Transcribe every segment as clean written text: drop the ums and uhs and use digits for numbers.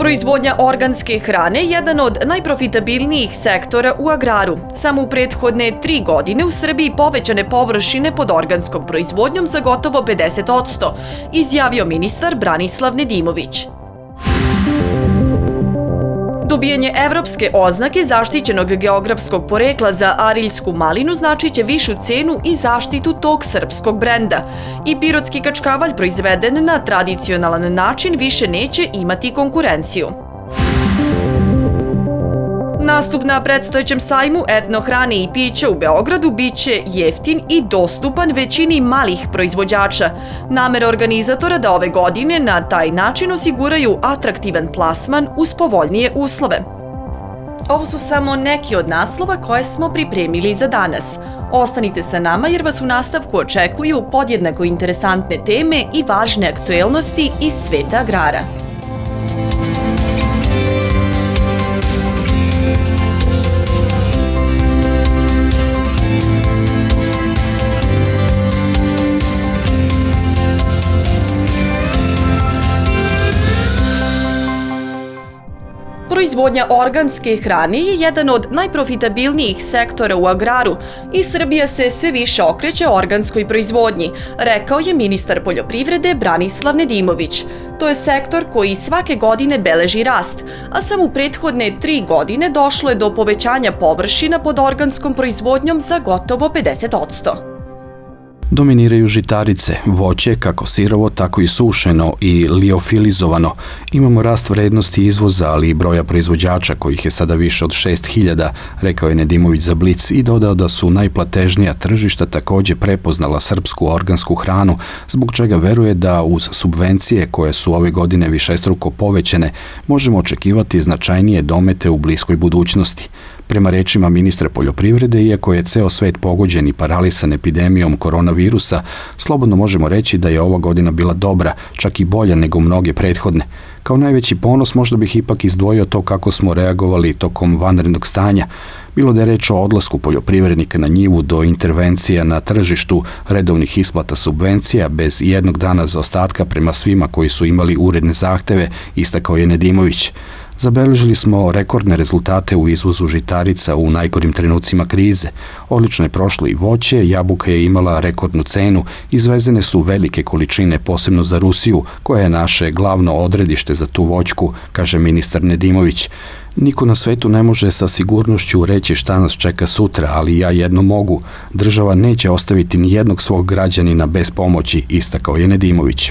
Proizvodnja organske hrane je jedan od najprofitabilnijih sektora u agraru. Samo u prethodne 3 godine u Srbiji povećane površine pod organskom proizvodnjom za gotovo 50%, izjavio ministar Branislav Nedimović. Dobijanje evropske oznake zaštićenog geografskog porekla za ariljsku malinu značiće višu cenu i zaštitu tog srpskog brenda. I pirotski kačkavalj proizveden na tradicionalan način više neće imati konkurenciju. Nastup na predstojećem sajmu etno hrane i pića u Beogradu biće jeftin i dostupan većini malih proizvođača. Namera organizatora da ove godine na taj način osiguraju atraktivan plasman uz povoljnije uslove. Ovo su samo neki od naslova koje smo pripremili za danas. Ostanite sa nama jer vas u nastavku očekuju podjednako interesantne teme i važne aktuelnosti iz sveta agrara. Proizvodnja organske hrane je jedan od najprofitabilnijih sektora u agraru i Srbija se sve više okreće organskoj proizvodnji, rekao je ministar poljoprivrede Branislav Nedimović. To je sektor koji svake godine beleži rast, a samo u prethodne 3 godine došlo je do povećanja površina pod organskom proizvodnjom za gotovo 50%. Dominiraju žitarice, voće, kako sirovo, tako i sušeno i liofilizovano. Imamo rast vrednosti izvoza, ali i broja proizvođača, kojih je sada više od 6.000, rekao je Nedimović za Blic i dodao da su najplatežnija tržišta također prepoznala srpsku organsku hranu, zbog čega veruje da uz subvencije koje su ove godine višestruko povećane, možemo očekivati značajnije domete u bliskoj budućnosti. Prema rečima ministra poljoprivrede, iako je ceo svet pogođen i paralisan epidemijom koronavirusa, slobodno možemo reći da je ova godina bila dobra, čak i bolja nego mnoge prethodne. Kao najveći ponos možda bih ipak izdvojio to kako smo reagovali tokom vanrednog stanja. Bilo da je reč o odlasku poljoprivrednika na njivu do intervencija na tržištu, redovnih isplata subvencija bez jednog dana zaostatka prema svima koji su imali uredne zahteve, istakao je Nedimović. Zabeležili smo rekordne rezultate u izvozu žitarica u najgorim trenucima krize. Odlično je prošlo i voće, jabuka je imala rekordnu cenu, izvezene su velike količine posebno za Rusiju, koja je naše glavno odredište za tu voćku, kaže ministar Nedimović. Niko na svetu ne može sa sigurnošću reći šta nas čeka sutra, ali ja jedno mogu. Država neće ostaviti ni jednog svog građanina bez pomoći, istakao je Nedimović.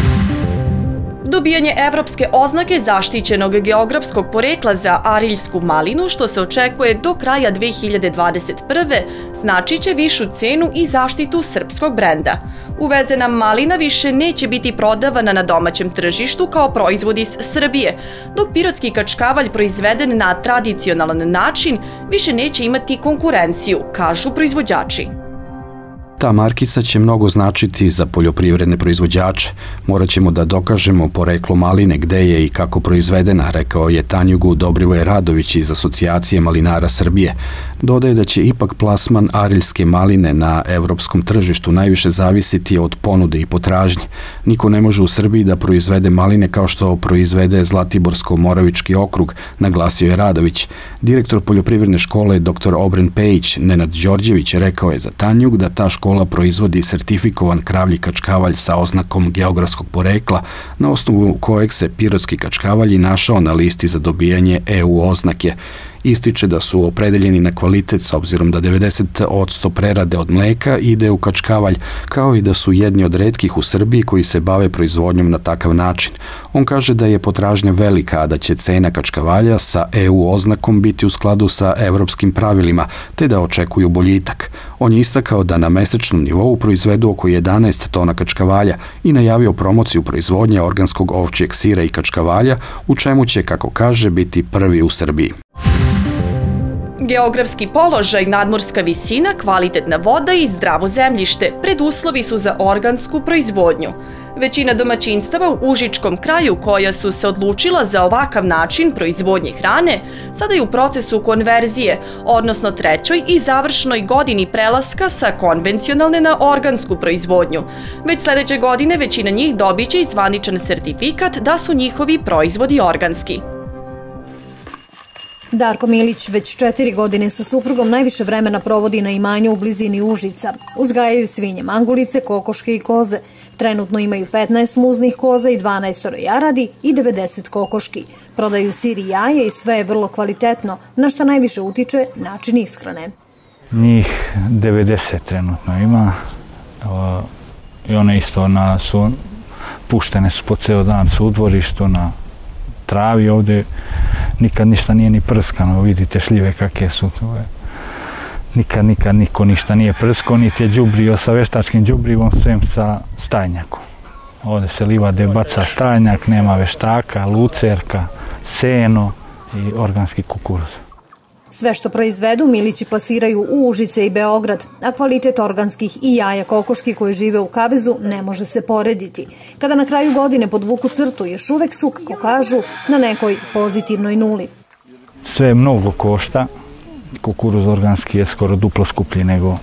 Dobijanje evropske oznake zaštićenog geografskog porekla za ariljsku malinu, što se očekuje do kraja 2021. značiće višu cenu i zaštitu srpskog brenda. Uvezena malina više neće biti prodavana na domaćem tržištu kao proizvod iz Srbije, dok pirotski kačkavalj proizveden na tradicionalan način više neće imati konkurenciju, kažu proizvođači. Ta markica će mnogo značiti za poljoprivredne proizvođače. Morat ćemo da dokažemo poreklo maline gde je i kako proizvedena, rekao je Tanjugu Dobrivoje Radović iz Asocijacije malinara Srbije. Dodaje da će ipak plasman ariljske maline na evropskom tržištu najviše zavisiti od ponude i potražnje. Niko ne može u Srbiji da proizvede maline kao što proizvede Zlatiborsko-Moravički okrug, naglasio je Radović. Direktor poljoprivredne škole dr. Obren Pejić Nenad Đorđević rekao je za Tanjug da ta škola proizvodi sertifikovan kravlji kačkavalj sa oznakom geografskog porekla, na osnovu kojeg se pirotski kačkavalj našao na listi za dobijanje EU oznake. Ističe da su opredeljeni na kvalitet s obzirom da 90% prerade od mleka ide u kačkavalj, kao i da su jedni od retkih u Srbiji koji se bave proizvodnjom na takav način. On kaže da je potražnja velika, a da će cena kačkavalja sa EU oznakom biti u skladu sa evropskim pravilima, te da očekuju boljitak. On je istakao da na mesečnom nivou proizvedu oko 11 tona kačkavalja i najavio promociju proizvodnje organskog ovčjeg sira i kačkavalja, u čemu će, kako kaže, biti prvi u Srbiji. Geografski položaj, nadmorska visina, kvalitetna voda i zdravo zemljište preduslovi su za organsku proizvodnju. Većina domaćinstava u Užičkom kraju koja su se odlučila za ovakav način proizvodnje hrane sada je u procesu konverzije, odnosno trećoj i završnoj godini prelaska sa konvencionalne na organsku proizvodnju. Već sledeće godine većina njih dobiće i zvaničan sertifikat da su njihovi proizvodi organski. Darko Milić već 4 godine sa suprugom najviše vremena provodi na imanju u blizini Užica. Uzgajaju svinje, mangulice, kokoške i koze. Trenutno imaju 15 muznih koza i 12 jaradi i 90 kokoški. Prodaju sir i jaje i sve je vrlo kvalitetno, na što najviše utiče način ishrane. Njih 90 trenutno ima i one isto puštene su po ceo dan su u dvorištu na travi ovde. Nikad ništa nije ni prskano, vidite šljive kakve su. Nikad niko ništa nije prskao, niti je đubrio sa veštačkim đubrivom, sem sa stajnjakom. Ovde se livade baca stajnjak, nema veštaka, lucerka, seno i organski kukuruz. Sve što proizvedu Milići plasiraju u Užice i Beograd, a kvalitet organskih i jaja kokoški koji žive u kavezu ne može se porediti. Kada na kraju godine podvuku crtu, još uvek su, kako kažu, na nekoj pozitivnoj nuli. Sve mnogo košta. Kukuruz organski je skoro duplo skuplji nego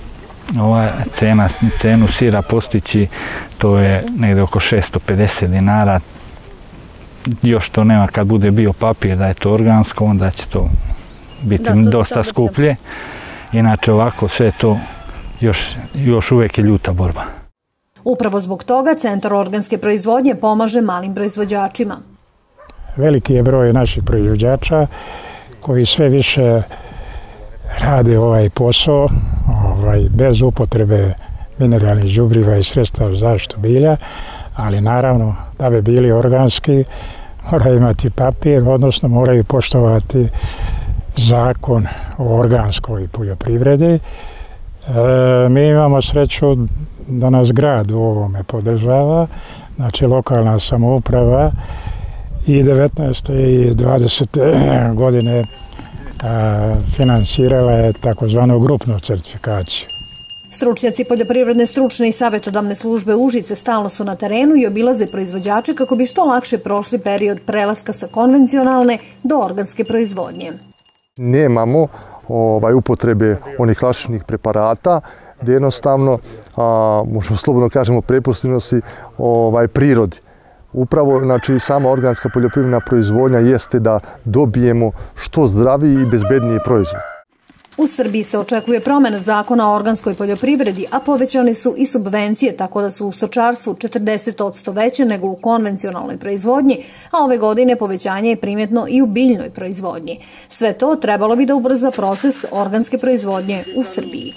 cenu sira postići, to je negde oko 650 dinara. Još to nema, kad bude bio papir da je to organsko, onda će to biti dosta skuplje. Inače ovako sve to još uvek je ljuta borba. Upravo zbog toga Centar organske proizvodnje pomaže malim proizvođačima. Veliki je broj naših proizvođača koji sve više rade ovaj posao bez upotrebe mineralnih đubriva i sredstava za zaštitu bilja, ali naravno da bi bili organski moraju imati papir, odnosno moraju poštovati zakon o organskoj poljoprivredi. Mi imamo sreću da nas grad u ovome podržava, znači lokalna samouprava i 19. i 20. godine finansirala je takozvanu grupnu certifikaciju. Stručnjaci poljoprivredne stručne i savjetodavne službe Užice stalno su na terenu i obilaze proizvođače kako bi što lakše prošli period prelaska sa konvencionalne do organske proizvodnje. Nemamo upotrebe onih klasičnih preparata, gdje jednostavno, možemo slobodno kažemo, prepustimo si prirodi. Upravo, znači, sama organska poljoprivredna proizvodnja jeste da dobijemo što zdraviji i bezbedniji proizvod. U Srbiji se očekuje promena zakona o organskoj poljoprivredi, a povećane su i subvencije, tako da su u stočarstvu 40% veće nego u konvencionalnoj proizvodnji, a ove godine povećanje je primjetno i u biljnoj proizvodnji. Sve to trebalo bi da ubrza proces organske proizvodnje u Srbiji.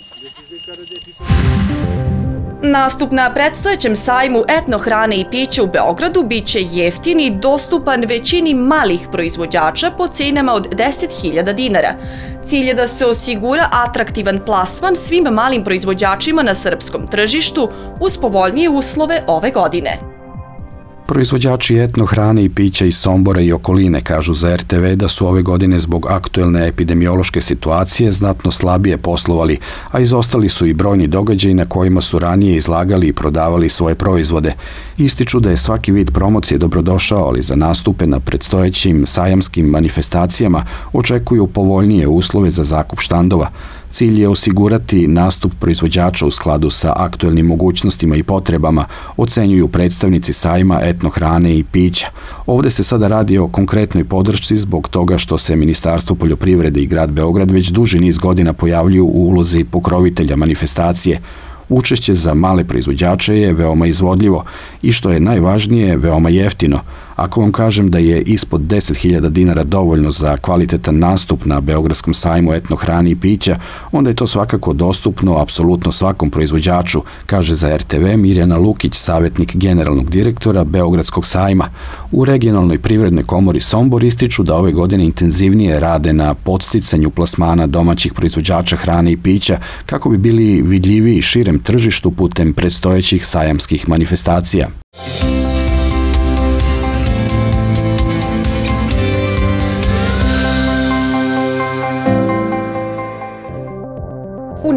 Nastup na predstojećem sajmu etnohrane i pića u Beogradu biće jeftin i dostupan većini malih proizvođača po cenama od 10.000 dinara. Cilj je da se osigura atraktivan plasman svim malim proizvođačima na srpskom tržištu uz povoljnije uslove ove godine. Proizvođači etnohrane i pića iz Sombora i okoline kažu za RTV da su ove godine zbog aktuelne epidemiološke situacije znatno slabije poslovali, a izostali su i brojni događaji na kojima su ranije izlagali i prodavali svoje proizvode. Ističu da je svaki vid promocije dobrodošao, ali za nastupe na predstojećim sajamskim manifestacijama očekuju povoljnije uslove za zakup štandova. Cilj je osigurati nastup proizvođača u skladu sa aktuelnim mogućnostima i potrebama, ocenjuju predstavnici sajma etnohrane i pića. Ovde se sada radi o konkretnoj podršci zbog toga što se Ministarstvo poljoprivrede i grad Beograd već duži niz godina pojavljuju u ulozi pokrovitelja manifestacije. Učešće za male proizvođače je veoma izvodljivo i što je najvažnije, veoma jeftino. Ako vam kažem da je ispod 10.000 dinara dovoljno za kvalitetan nastup na Beogradskom sajmu etnohrane i pića, onda je to svakako dostupno apsolutno svakom proizvođaču, kaže za RTV Mirjana Lukić, savjetnik generalnog direktora Beogradskog sajma. U regionalnoj privrednoj komori Sombor ističu da ove godine intenzivnije rade na podsticanju plasmana domaćih proizvođača hrane i pića kako bi bili vidljiviji širem tržištu putem predstojećih sajamskih manifestacija.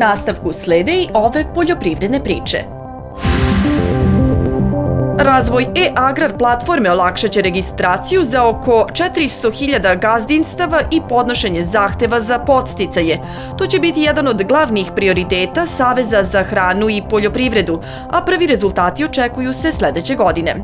nastavku slede i ove poljoprivredne priče. Razvoj e-agrar platforme olakšat će registraciju za oko 400.000 gazdinstava i podnošenje zahteva za podsticaje. To će biti jedan od glavnih prioriteta Saveza za hranu i poljoprivredu, a prvi rezultati očekuju se sledeće godine.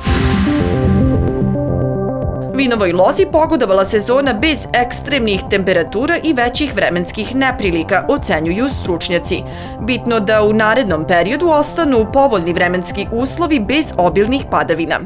Vinovoj lozi pogodovala sezona bez ekstremnih temperatura i većih vremenskih neprilika, ocenjuju stručnjaci. Bitno da u narednom periodu ostanu povoljni vremenski uslovi bez obilnih padavina.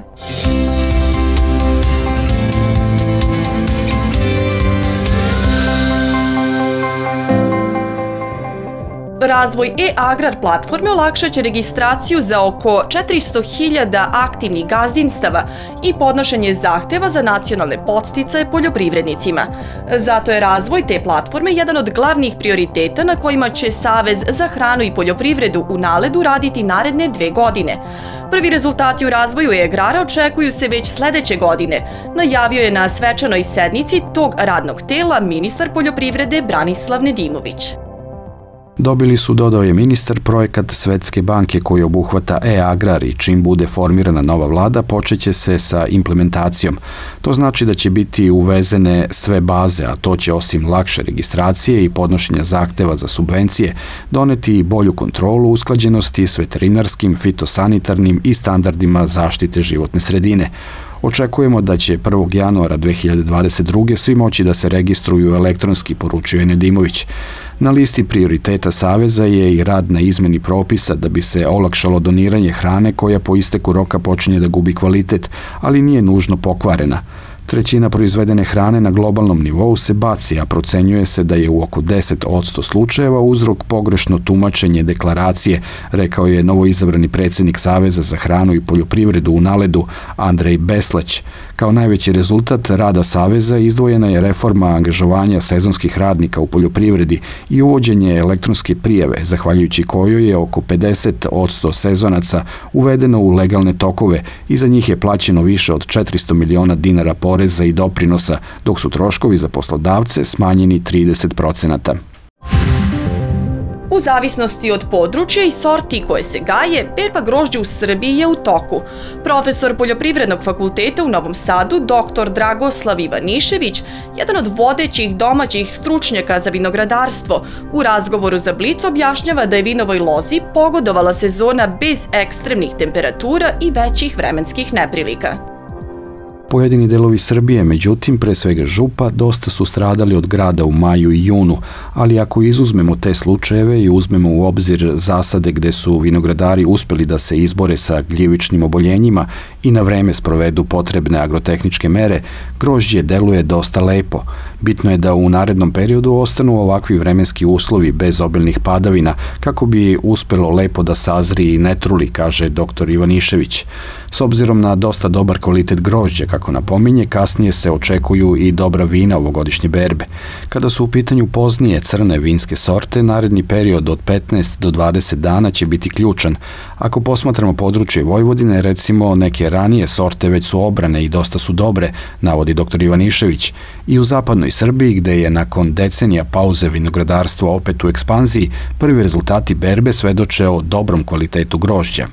Razvoj e-agrar platforme olakšat će registraciju za oko 400.000 aktivnih gazdinstava i podnošenje zahteva za nacionalne podsticaje poljoprivrednicima. Zato je razvoj te platforme jedan od glavnih prioriteta na kojima će Savez za hranu i poljoprivredu u NALED-u raditi naredne 2 godine. Prvi rezultati u razvoju e-agrara očekuju se već sledeće godine, najavio je na svečanoj sednici tog radnog tela ministar poljoprivrede Branislav Nedimović. Dobili su, dodao je ministar, projekat Svetske banke koji obuhvata e-agrar i čim bude formirana nova vlada počeće se sa implementacijom. To znači da će biti uvezene sve baze, a to će osim lakše registracije i podnošenja zahteva za subvencije doneti i bolju kontrolu usklađenosti s veterinarskim, fitosanitarnim i standardima zaštite životne sredine. Očekujemo da će 1. januara 2022. svi moći da se registruju elektronski, poručuje Nedimović. Na listi prioriteta Saveza je i rad na izmeni propisa da bi se olakšalo doniranje hrane koja po isteku roka počinje da gubi kvalitet, ali nije nužno pokvarena. 1/3 proizvedene hrane na globalnom nivou se baci, a procenjuje se da je u oko 10% slučajeva uzrok pogrešno tumačenje deklaracije, rekao je novoizabrani predsjednik Saveza za hranu i poljoprivredu u NALED-u Andrej Beslać. Kao najveći rezultat rada Saveza izdvojena je reforma angažovanja sezonskih radnika u poljoprivredi i uvođenje elektronske prijave, zahvaljujući kojoj je oko 50% sezonaca uvedeno u legalne tokove i za njih je plaćeno više od 400 miliona dinara poreza i doprinosa, dok su troškovi za poslodavce smanjeni 30%. U zavisnosti od područja i sorti koje se gaje, berba grožđa u Srbiji je u toku. Profesor Poljoprivrednog fakulteta u Novom Sadu, dr. Dragoslav Ivanišević, jedan od vodećih domaćih stručnjaka za vinogradarstvo, u razgovoru za Blic objašnjava da je vinovoj lozi pogodovala sezona bez ekstremnih temperatura i većih vremenskih neprilika. Pojedini delovi Srbije, međutim, pre svega Župa, dosta su stradali od grada u maju i junu, ali ako izuzmemo te slučajeve i uzmemo u obzir zasade gde su vinogradari uspeli da se izbore sa gljivičnim oboljenjima i na vreme sprovedu potrebne agrotehničke mere, grožđe deluje dosta lepo. Bitno je da u narednom periodu ostanu ovakvi vremenski uslovi bez obilnih padavina, kako bi uspelo lepo da sazri i ne truli, kaže dr. Ivanišević. S obzirom na dosta dobar kvalitet grožđa, kako napominje, kasnije se očekuju i dobra vina ovogodišnje berbe. Kada su u pitanju poznije crne vinske sorte, naredni period od 15 do 20 dana će biti ključan. Ako posmatramo područje Vojvodine, recimo neke ranije sorte već su obrane i dosta su dobre, navodi dr. Ivanišević. I u zapadnoj Srbiji, gde je nakon decenija pauze vinogradarstvo opet u ekspanziji, prvi rezultati berbe svedoče o dobrom kvalitetu grožđa.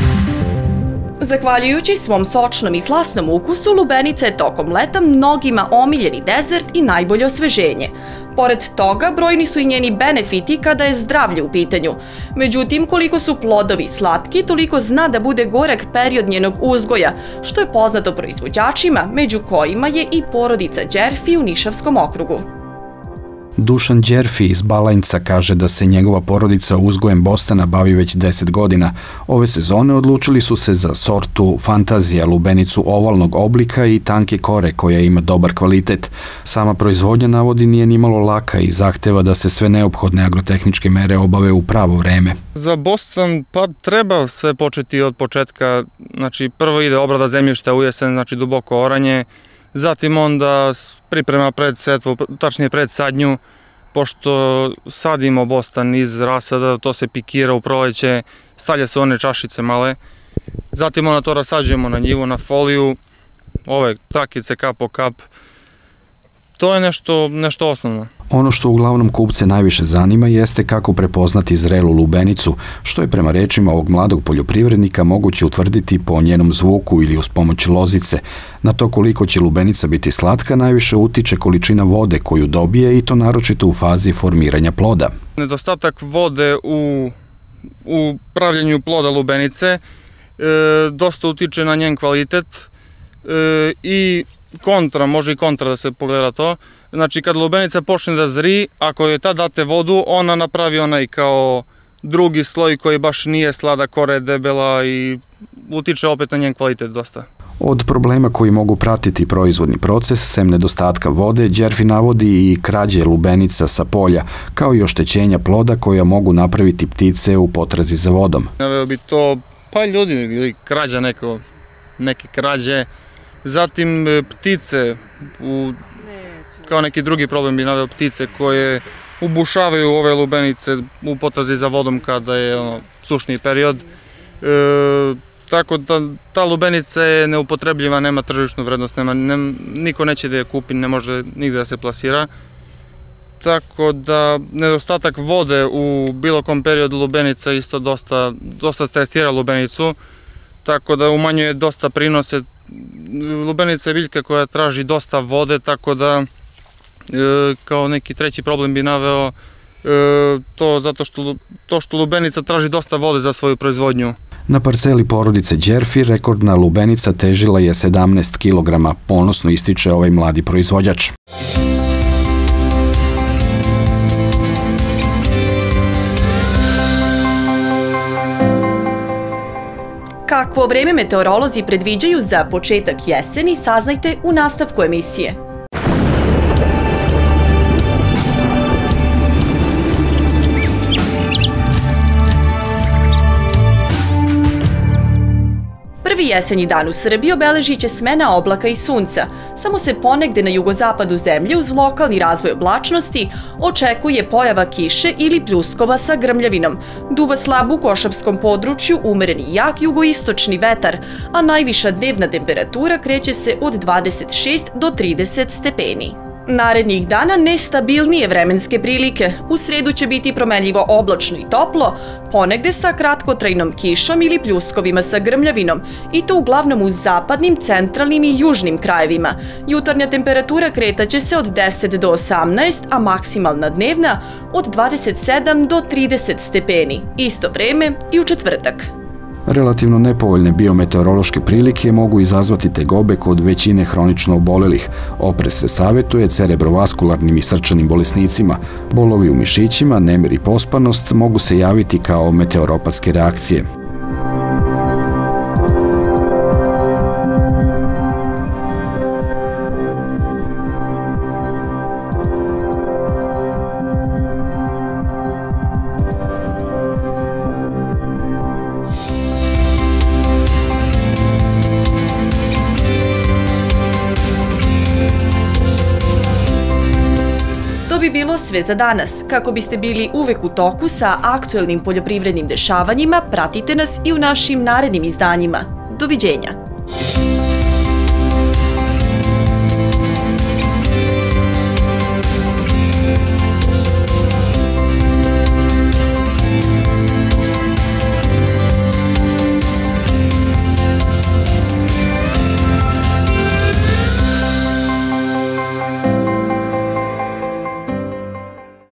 Zahvaljujući svom sočnom i slasnom ukusu, lubenica je tokom leta mnogima omiljeni dezert i najbolje osveženje. Pored toga, brojni su i njeni benefiti kada je zdravlje u pitanju. Međutim, koliko su plodovi slatki, toliko zna da bude gorak period njenog uzgoja, što je poznato proizvođačima, među kojima je i porodica Đerfi u Nišavskom okrugu. Dušan Đerfi iz Balanjca kaže da se njegova porodica uzgojem bostana bavi već 10 godina. Ove sezone odlučili su se za sortu Fantazija, lubenicu ovalnog oblika i tanke kore koja ima dobar kvalitet. Sama proizvodnja, navodi, nije nimalo laka i zahteva da se sve neophodne agrotehničke mere obave u pravo vreme. Za bostan pa treba sve početi od početka. Znači, prvo ide obrada zemljišta u jesen, znači duboko oranje. Zatim onda priprema pred setvu, tačnije pred sadnju, pošto sadimo bostan iz rasada, to se pikira u proleće, stavlja se one čašice male. Zatim onda to rasađujemo na njivu, na foliju, ove trakice kap po kap. To je nešto osnovno. Ono što uglavnom kupce najviše zanima jeste kako prepoznati zrelu lubenicu, što je prema rečima ovog mladog poljoprivrednika moguće utvrditi po njenom zvuku ili uz pomoć lozice. Na to koliko će lubenica biti slatka najviše utiče količina vode koju dobije i to naročito u fazi formiranja ploda. Nedostatak vode u pravljenju ploda lubenice dosta utiče na njen kvalitet i može i kontra da se pogleda to. Znači kad lubenica počne da zri, ako joj tad date vodu, ona napravi onaj kao drugi sloj koji baš nije sladak, kora je debela i utiče opet na njen kvalitet dosta. Od problema koji mogu pratiti proizvodni proces, sem nedostatka vode, Đerfi navodi i krađe lubenica sa polja, kao i oštećenja ploda koja mogu napraviti ptice u potrazi za vodom. Naveo bi to pa ljudi ili krađa neke krađe, zatim ptice, kao neki drugi problem bi naveo ptice koje ubušavaju ove lubenice u potrazi za vodom kada je sušni period. Tako da ta lubenica je neupotrebljiva, nema tržišnu vrednost, niko neće da je kupi, ne može nigde da se plasira. Tako da nedostatak vode u bilo kom periodu lubenica isto dosta stresira lubenicu, tako da umanjuje dosta prinose. Lubenica je biljka koja traži dosta vode, tako da kao neki treći problem bi naveo to zato što lubenica traži dosta vode za svoju proizvodnju. Na parceli porodice Đerfi rekordna lubenica težila je 17 kg, ponosno ističe ovaj mladi proizvođač. Kakvo vreme meteorolozi predviđaju za početak jeseni, saznajte u nastavku emisije. Prvi jesenji dan u Srbiji obeležit će smena oblaka i sunca. Samo se ponegde na jugozapadu zemlje uz lokalni razvoj oblačnosti očekuje pojava kiše ili pljuskova sa grmljavinom. Duva slab u Košavskom području, umereni jak jugoistočni vetar, a najviša dnevna temperatura kreće se od 26 do 30 stepeni. Narednih dana nestabilnije vremenske prilike. U sredu će biti promenljivo oblačno i toplo, ponegde sa kratkotrajnom kišom ili pljuskovima sa grmljavinom, i to uglavnom u zapadnim, centralnim i južnim krajevima. Jutarnja temperatura kretaće se od 10 do 18, a maksimalna dnevna od 27 do 30 stepeni. Isto vreme i u četvrtak. Relativno nepovoljne biometeorološke prilike mogu izazvati tegobe kod većine hronično obolelih. Oprez se savjetuje cerebrovaskularnim i srčanim bolesnicima. Bolovi u mišićima, nemir i pospanost mogu se javiti kao meteoropatske reakcije. To bi bilo sve za danas. Kako biste bili uvek u toku sa aktuelnim poljoprivrednim dešavanjima, pratite nas i u našim narednim izdanjima. Doviđenja!